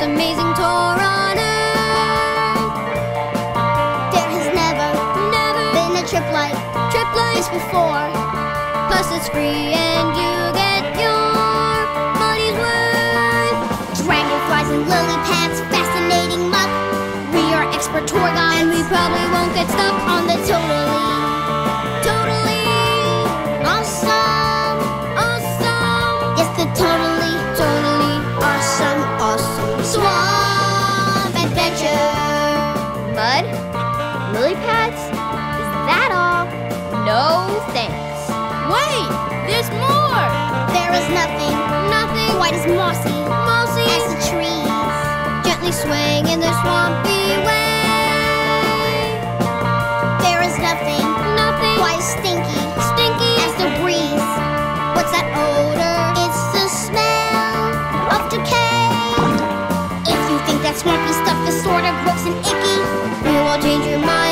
amazing tour on Earth. There has never been a trip like this before. Plus it's free and you get your money's worth. Dragonflies and lily pads, fascinating muck. We are expert tour guides, and we probably won't get stuck on the totally awesome. Yes, the totally awesome swamp adventure. Mud? Lily pads? Is that all? No thanks. Wait, there's more. There is nothing quite as mossy as the trees, gently swaying in the swampy way. There is nothing quite as stinky as the breeze. What's that odor? It's the smell of decay. If you think that swampy stuff is sort of gross and icky, we will change your mind.